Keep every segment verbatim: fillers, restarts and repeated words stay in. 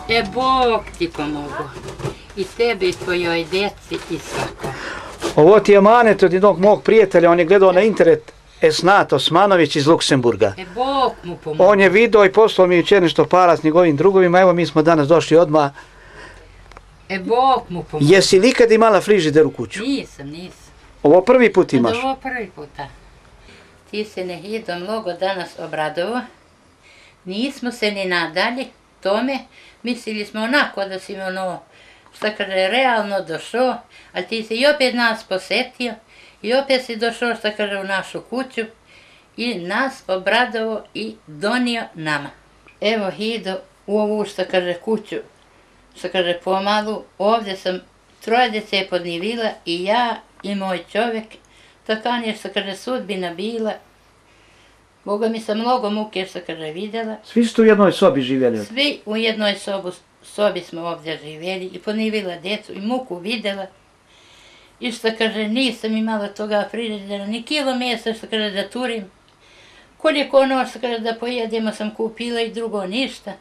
E, Bog ti pomogu. I tebi, i tvojoj djeci, i svako. Ovo ti je manet od jednog mog prijatelja, on je gledao na internet, Esnat Osmanović iz Luksemburga. E, Bog mu pomogu. On je video i poslao mi jučer nešto para s njegovim drugovima, evo mi smo danas došli odmah. E, Bog mu pomogu. Jesi li ikad imala frižider u kuću? Nisam, nisam. Ovo prvi put imaš? Ovo prvi puta. Ti se ne hido mnogo danas obradovo. Nismo se ni nadali tome. Mislili smo onako da si ono, šta kaže, realno došao, ali ti si i opet nas posetio i opet si došao, šta kaže, u našu kuću i nas obradovo i donio nama. Evo hido u ovu, šta kaže, kuću, šta kaže, pomalu, ovdje sam troje djece podnivila i ja i moj čovjek, tako je, šta kaže, sudbina bila. Boga mi sam mnogo muke, što kaže, vidjela. Svi ste u jednoj sobi živjeli? Svi u jednoj sobu, sobi smo ovdje živjeli i ponivila djecu i muku vidjela. I što kaže, nisam imala toga frižidera, ni kilo mjesta, što kaže, da turim. Koliko ono, što kaže, da pojedemo sam kupila i drugo ništa.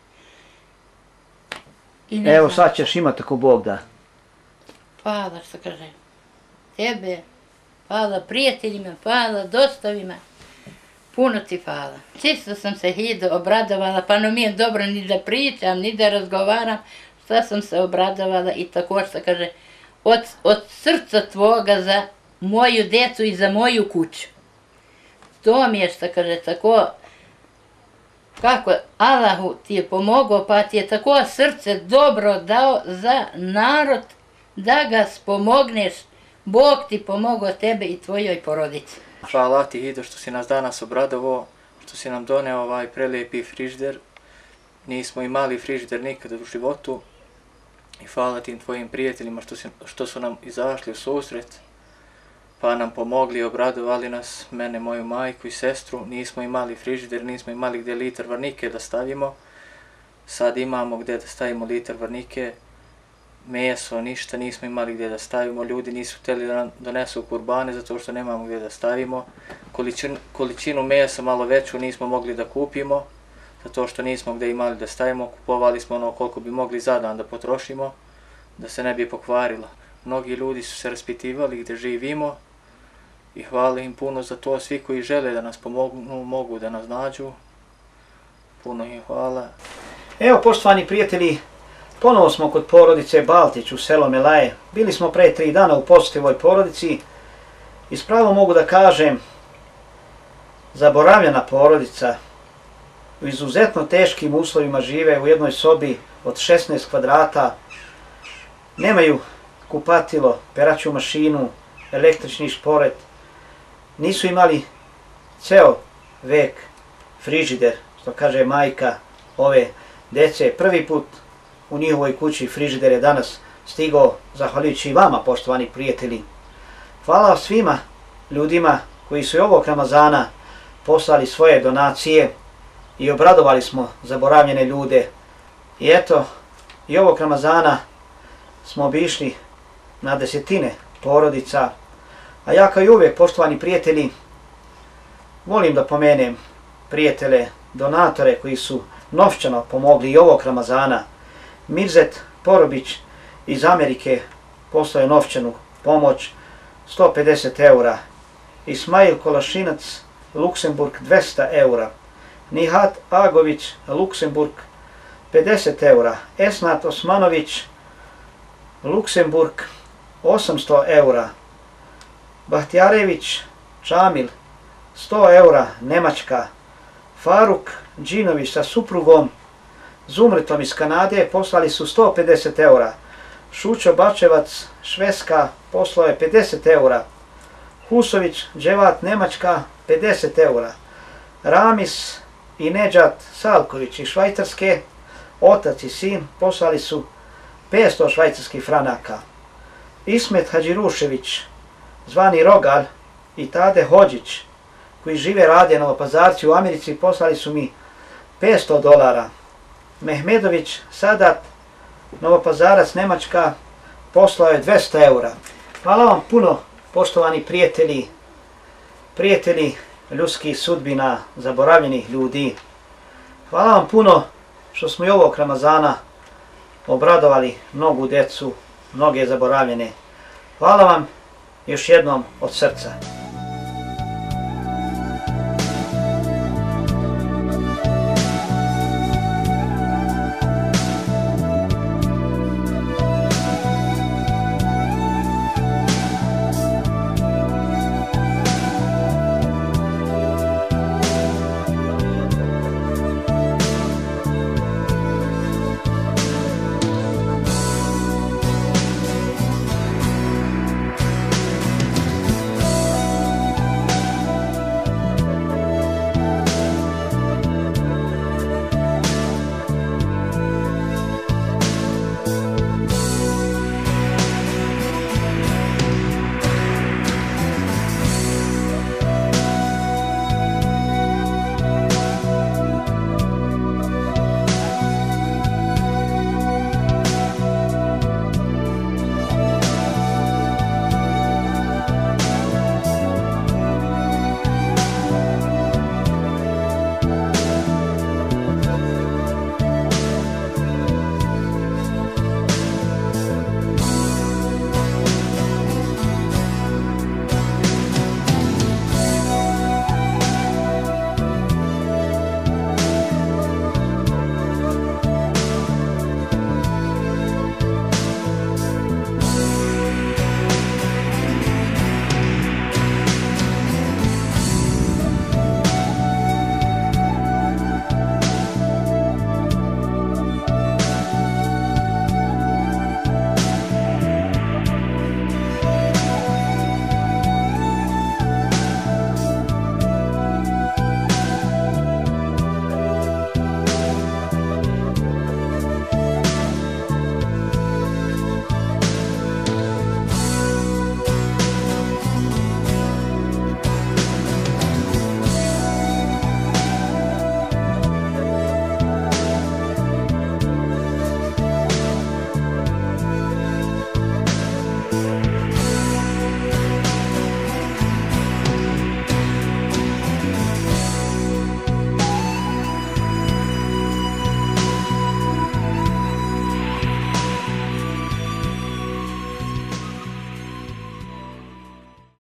I evo sad ćeš imati ako Bog da. Hvala, što kaže, tebe, hvala prijateljima, hvala dostavima. Puno ti hvala. Čisto sam se hido obradovala, pa no mi je dobro ni da pričam, ni da razgovaram, šta sam se obradovala i tako što kaže, od, od srca tvoga za moju djecu i za moju kuću. To mi je što kaže, tako, kako Allahu ti je pomogao, pa ti je tako srce dobro dao za narod, da ga spomogneš, Bog ti pomogao tebe i tvojoj porodici. Hvala ti, Hido, što si nas danas obradovao, što si nam doneo ovaj prelijepi frižider. Nismo imali frižider nikada u životu. I hvala tim tvojim prijateljima što, si, što su nam izašli u susret, pa nam pomogli i obradovali nas, mene, moju majku i sestru. Nismo imali frižider, nismo imali gdje litar varnike da stavimo. Sad imamo gdje da stavimo litar varnike. Meso, ništa nismo imali gdje da stavimo, ljudi nisu htjeli da nam donesu kurbane zato što nemamo gdje da stavimo. Količinu, količinu mesa malo veću nismo mogli da kupimo, zato što nismo gdje imali da stavimo, kupovali smo ono koliko bi mogli za dan da potrošimo, da se ne bi pokvarila. Mnogi ljudi su se raspitivali gdje živimo i hvala im puno za to, svi koji žele da nas pomognu, mogu da nas nađu. Puno im hvala. Evo, poštovani prijatelji, ponovo smo kod porodice Baltić u selo Melaje. Bili smo pre tri dana u posjeti ovoj porodici i spravo mogu da kažem, zaboravljena porodica, u izuzetno teškim uslovima žive u jednoj sobi od šesnaest kvadrata, nemaju kupatilo, peraću mašinu, električni šporet, nisu imali ceo vek frižider, što kaže majka ove dece. Prvi put u njihovoj kući frižider je danas stigao, zahvaljujući i vama, poštovani prijatelji. Hvala svima ljudima koji su i ovog Ramazana poslali svoje donacije i obradovali smo zaboravljene ljude. I eto, i ovog Ramazana smo obišli na desetine porodica, a ja kao i uvijek, poštovani prijatelji, volim da pomenem prijatelje, donatore koji su novčano pomogli i ovog Ramazana. Mirzet Porobić iz Amerike poslao je novčanu pomoć sto pedeset eura. Ismail Kolašinac, Luksemburg, dvesta eura. Nihat Agović, Luksemburg, pedeset eura. Esnat Osmanović, Luksemburg, osamsto eura. Bahtijarević Čamil, sto eura, Nemačka. Faruk Džinović sa suprugom Zumritom iz Kanade poslali su sto pedeset eura. Šućo Bačevac, Švedska, poslao je pedeset eura. Husović Dževat, Nemačka, pedeset eura. Ramis i Nedžat Salković iz Švajcarske, otac i sin, poslali su petsto švajcarskih franaka. Ismet Hadžirušević, zvani Rogal, i Tade Hođić, koji žive rade Novopazarci u Americi, poslali su mi petsto dolara. Mehmedović Sadat, Novopazarac, Nemačka, poslao je dvesta eura. Hvala vam puno, poštovani prijatelji, prijatelji ljudskih sudbina, zaboravljenih ljudi. Hvala vam puno što smo i ovog Ramazana obradovali mnogu djecu, mnoge zaboravljene. Hvala vam još jednom od srca.